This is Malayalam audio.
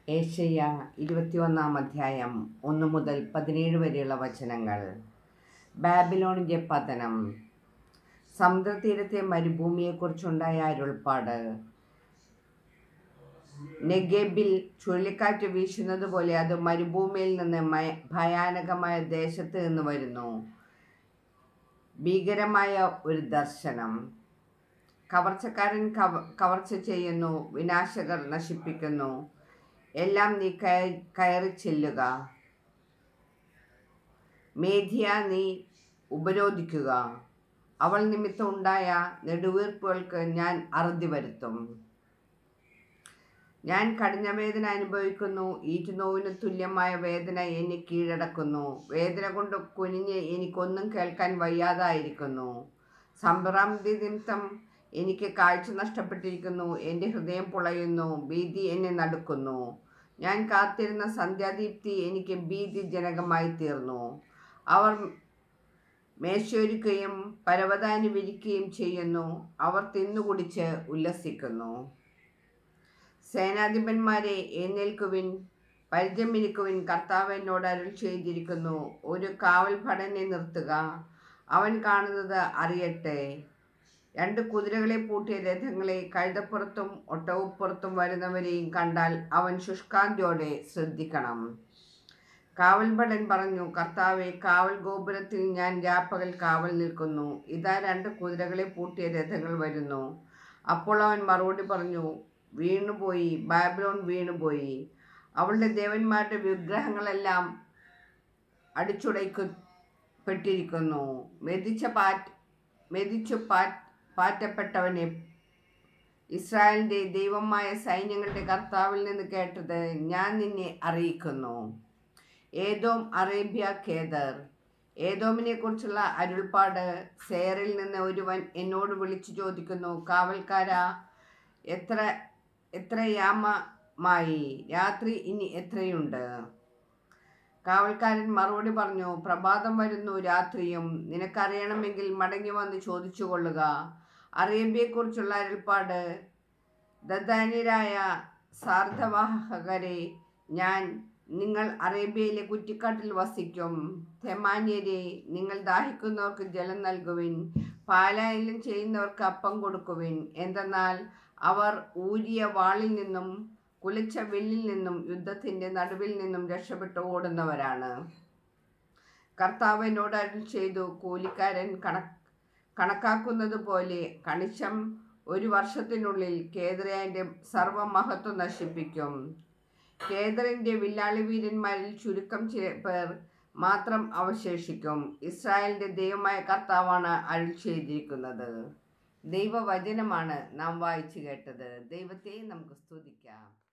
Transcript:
ഏശയ്യ 21 അധ്യായം 1 മുതൽ 17 വരെയുള്ള വചനങ്ങൾ. ബാബിലോണിൻ്റെ പതനം. സമുദ്രതീരത്തെ മരുഭൂമിയെക്കുറിച്ചുണ്ടായ അരുൾപ്പാട്. നെഗേബിൽ ചുഴലിക്കാറ്റ് വീശുന്നത് പോലെ അത് മരുഭൂമിയിൽ നിന്ന് ഭയാനകമായ ദേശത്ത് നിന്ന് വരുന്നു. ഭീകരമായ ഒരു ദർശനം. കവർച്ചക്കാരൻ കവർച്ച ചെയ്യുന്നു, വിനാശകർ നശിപ്പിക്കുന്നു. എല്ലാം നീ കയറി ചെല്ലുക, മേധിയ നീ ഉപരോധിക്കുക. അവൾ നിമിത്തം ഉണ്ടായ നെടുവീർപ്പുകൾക്ക് ഞാൻ അറുതി വരുത്തും. ഞാൻ കഠിന വേദന അനുഭവിക്കുന്നു, ഈറ്റുനോവിന് തുല്യമായ വേദന എന്നെ കീഴടക്കുന്നു. വേദന കൊണ്ട് കുനിഞ്ഞ് എനിക്കൊന്നും കേൾക്കാൻ വയ്യാതായിരിക്കുന്നു. സംഭ്രാന്തി നിമിത്തം എനിക്ക് കാഴ്ച നഷ്ടപ്പെട്ടിരിക്കുന്നു. എൻ്റെ ഹൃദയം പുളയുന്നു, ഭീതി എന്നെ നടുക്കുന്നു. ഞാൻ കാത്തിരുന്ന സന്ധ്യാദീപ്തി എനിക്ക് ഭീതിജനകമായി തീർന്നു. അവർ മേശയൊരുക്കുകയും പരവതാനി വിരിക്കുകയും ചെയ്യുന്നു. അവർ തിന്നുകുടിച്ച് ഉല്ലസിക്കുന്നു. സേനാധിപന്മാരെ എഴുന്നേൽക്കുവിൻ, പരിചയമിരിക്കുവിൻ. കർത്താവ് എന്നോട് അരുൾ ചെയ്തിരിക്കുന്നു, ഒരു കാവൽ ഭടനെ നിർത്തുക, അവൻ കാണുന്നത് അറിയട്ടെ. 2 കുതിരകളെ പൂട്ടിയ രഥങ്ങളെ, കഴുതപ്പുറത്തും ഒട്ടകപ്പുറത്തും വരുന്നവരെയും കണ്ടാൽ അവൻ ശുഷ്കാന്തിയോടെ ശ്രദ്ധിക്കണം. കാവൽഭടൻ പറഞ്ഞു, കർത്താവെ, കാവൽ ഗോപുരത്തിൽ ഞാൻ രാപ്പകൽ കാവൽ നിൽക്കുന്നു. ഇതാ 2 കുതിരകളെ പൂട്ടിയ രഥങ്ങൾ വരുന്നു. അപ്പോൾ അവൻ മറുപടി പറഞ്ഞു, വീണുപോയി, ബാബിലോൺ വീണുപോയി. അവളുടെ ദേവന്മാരുടെ വിഗ്രഹങ്ങളെല്ലാം അടിച്ചുടയ്ക്കപ്പെട്ടിരിക്കുന്നു. മെതിച്ചു പാറ്റപ്പെട്ടവനെ, ഇസ്രായേലിൻ്റെ ദൈവമായ സൈന്യങ്ങളുടെ കർത്താവിൽ നിന്ന് കേട്ടത് ഞാൻ നിന്നെ അറിയിക്കുന്നു. ഏദോം, അറേബ്യ, കേദർ. ഏദോമിനെ കുറിച്ചുള്ള അരുൾപ്പാട്. സേറിൽ നിന്ന് ഒരുവൻ എന്നോട് വിളിച്ചു ചോദിക്കുന്നു, കാവൽക്കാരാ, എത്ര യാമമായി, രാത്രി ഇനി എത്രയുണ്ട്? കാവൽക്കാരൻ മറുപടി പറഞ്ഞു, പ്രഭാതം വരുന്നു, രാത്രിയും. നിനക്കറിയണമെങ്കിൽ മടങ്ങി വന്ന് ചോദിച്ചു കൊള്ളുക. അറേബ്യയെക്കുറിച്ചുള്ള അരുൾപ്പാട്. ദദാന്യരായ സാർദ്ധവാഹകരെ, നിങ്ങൾ അറേബ്യയിലെ കുറ്റിക്കാട്ടിൽ വസിക്കും. തെമാന്യരെ, നിങ്ങൾ ദാഹിക്കുന്നവർക്ക് ജലം നൽകുവിൻ, പാലായനം ചെയ്യുന്നവർക്ക് അപ്പം കൊടുക്കുവിൻ. എന്തെന്നാൽ അവർ ഊരിയ വാളിൽ നിന്നും കുലച്ച വില്ലിൽ നിന്നും യുദ്ധത്തിൻ്റെ നടുവിൽ നിന്നും രക്ഷപ്പെട്ടു ഓടുന്നവരാണ്. കർത്താവ് എന്നോട് അരുൾ ചെയ്തു, കൂലിക്കാരൻ കണക്കാക്കുന്നത് പോലെ കണിശം 1 വർഷത്തിനുള്ളിൽ കേദറിന്റെ സർവ്വമഹത്വം നശിപ്പിക്കും. കേദറിന്റെ വില്ലാളി വീരന്മാരിൽ ചുരുക്കം പേർ മാത്രം അവശേഷിക്കും. ഇസ്രായേലിന്റെ ദൈവമായ കർത്താവാണ് അരുൾ ചെയ്തിരിക്കുന്നത്. ദൈവവചനമാണ് നാം വായിച്ചു കേട്ടത്. ദൈവത്തെ നമുക്ക് സ്തുതിക്കാം.